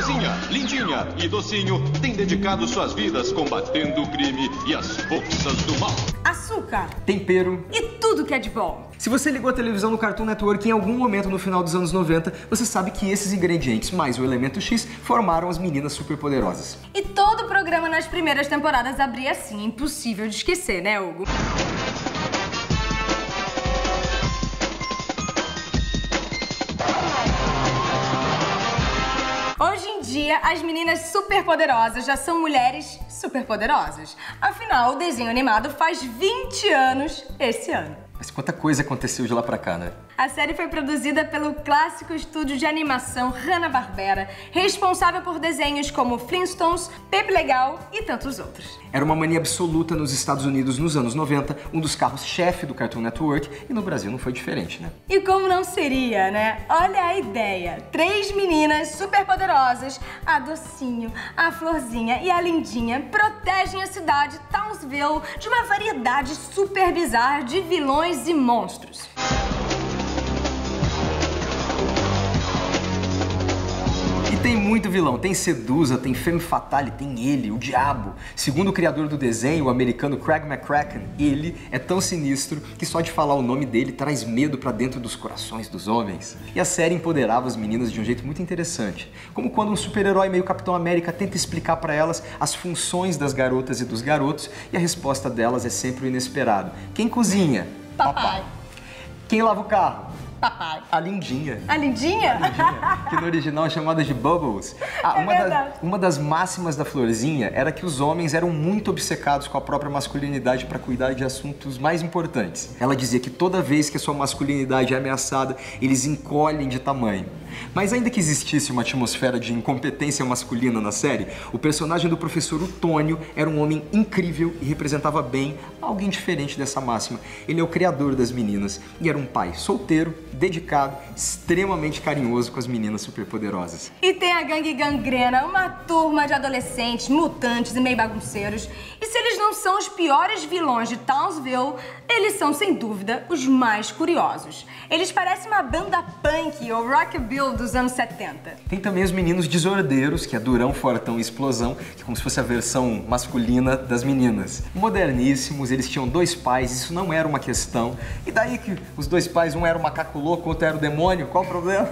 Florzinha, Lindinha e Docinho têm dedicado suas vidas combatendo o crime e as forças do mal. Açúcar, tempero e tudo que é de bom. Se você ligou a televisão no Cartoon Network em algum momento no final dos anos 90, você sabe que esses ingredientes, mais o elemento X, formaram as meninas superpoderosas. E todo o programa nas primeiras temporadas abria assim, impossível de esquecer, né, Hugo? Hoje em dia, as meninas superpoderosas já são mulheres superpoderosas. Afinal, o desenho animado faz 20 anos esse ano. Mas quanta coisa aconteceu de lá pra cá, né? A série foi produzida pelo clássico estúdio de animação Hanna-Barbera, responsável por desenhos como Flintstones, Pepe Legal e tantos outros. Era uma mania absoluta nos Estados Unidos nos anos 90, um dos carros-chefe do Cartoon Network, e no Brasil não foi diferente, né? E como não seria, né? Olha a ideia! 3 meninas superpoderosas, a Docinho, a Florzinha e a Lindinha, protegem a cidade Townsville de uma variedade super bizarra de vilões e monstros. E tem muito vilão, tem Sedusa, tem Femme Fatale, tem ele, o Diabo. Segundo o criador do desenho, o americano Craig McCracken, ele é tão sinistro que só de falar o nome dele traz medo pra dentro dos corações dos homens. E a série empoderava as meninas de um jeito muito interessante, como quando um super-herói meio Capitão América tenta explicar pra elas as funções das garotas e dos garotos, e a resposta delas é sempre o inesperado. Quem cozinha? Papai. Quem lava o carro? Papai. A Lindinha. A Lindinha? Que no original é chamada de Bubbles. Uma das máximas da Florzinha era que os homens eram muito obcecados com a própria masculinidade para cuidar de assuntos mais importantes. Ela dizia que toda vez que a sua masculinidade é ameaçada, eles encolhem de tamanho. Mas ainda que existisse uma atmosfera de incompetência masculina na série, o personagem do professor Otônio era um homem incrível e representava bem alguém diferente dessa máxima. Ele é o criador das meninas e era um pai solteiro, dedicado, extremamente carinhoso com as meninas superpoderosas. E tem a Gangue Gangrena, uma turma de adolescentes, mutantes e meio bagunceiros. E se eles não são os piores vilões de Townsville, eles são, sem dúvida, os mais curiosos. Eles parecem uma banda punk ou rockabilly dos anos 70. Tem também os meninos desordeiros, que é durão, fortão e explosão, que é como se fosse a versão masculina das meninas. Moderníssimos, eles tinham 2 pais, isso não era uma questão. E daí que os 2 pais, um era o macaco louco, outro era o demônio, qual o problema?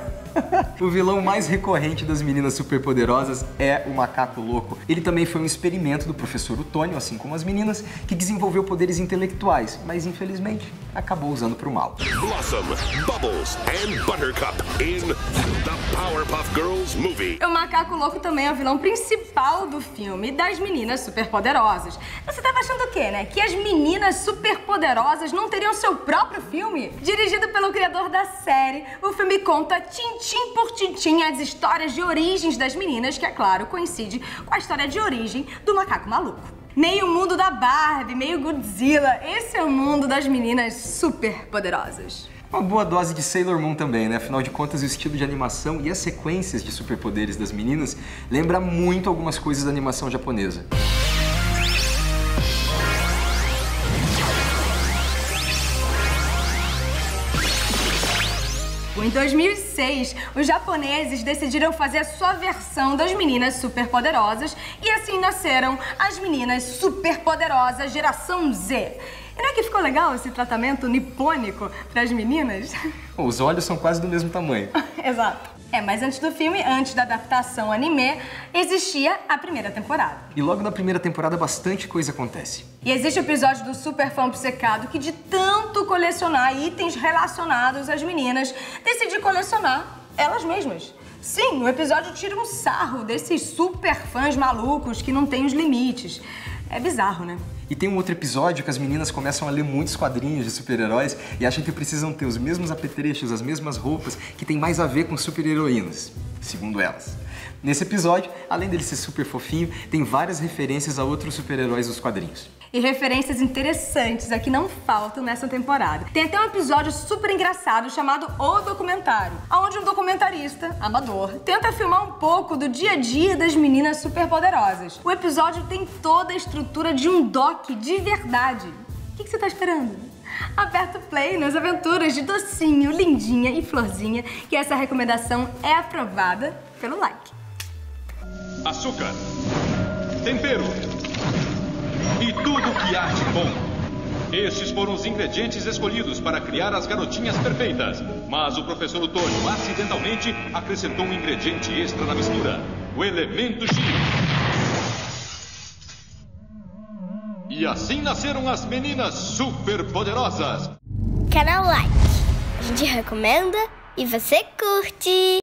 O vilão mais recorrente das meninas superpoderosas é o macaco louco. Ele também foi um experimento do professor Otônio, assim como as meninas, que desenvolveu poderes intelectuais, mas infelizmente acabou usando pro mal. Blossom, Bubbles and Buttercup in the Powerpuff Girls movie. O macaco louco também é o vilão principal do filme das meninas superpoderosas. Você tava achando o quê, né? Que as meninas superpoderosas não teriam seu próprio filme? Dirigido pelo criador da série, o filme conta tintim por tintim as histórias de origens das meninas, que é claro, coincide com a história de origem do macaco maluco. Meio mundo da Barbie, meio Godzilla, esse é o mundo das meninas superpoderosas. Uma boa dose de Sailor Moon também, né? Afinal de contas, o estilo de animação e as sequências de superpoderes das meninas lembra muito algumas coisas da animação japonesa. Em 2006, os japoneses decidiram fazer a sua versão das meninas superpoderosas e assim nasceram as meninas superpoderosas geração Z. E não é que ficou legal esse tratamento nipônico para as meninas? Os olhos são quase do mesmo tamanho. Exato. Mas antes do filme, antes da adaptação anime, existia a primeira temporada. E logo na primeira temporada bastante coisa acontece. E existe o episódio do Super Fã Obcecado que, de tanto colecionar itens relacionados às meninas, decidi colecionar elas mesmas. Sim, o episódio tira um sarro desses super fãs malucos que não têm os limites. É bizarro, né? E tem um outro episódio que as meninas começam a ler muitos quadrinhos de super-heróis e acham que precisam ter os mesmos apetrechos, as mesmas roupas, que tem mais a ver com super-heroínas, segundo elas. Nesse episódio, além dele ser super fofinho, tem várias referências a outros super-heróis dos quadrinhos. E referências interessantes aqui não faltam nessa temporada. Tem até um episódio super engraçado chamado O Documentário, onde um documentarista, amador, tenta filmar um pouco do dia a dia das meninas superpoderosas. O episódio tem toda a estrutura de um doc de verdade. O que você tá esperando? Aperta o play nas aventuras de Docinho, Lindinha e Florzinha, que essa recomendação é aprovada pelo like. açúcar, tempero e tudo que há de bom. Estes foram os ingredientes escolhidos para criar as garotinhas perfeitas. Mas o professor Otônio acidentalmente acrescentou um ingrediente extra na mistura: o elemento X. E assim nasceram as meninas superpoderosas. Canal Like. A gente recomenda e você curte.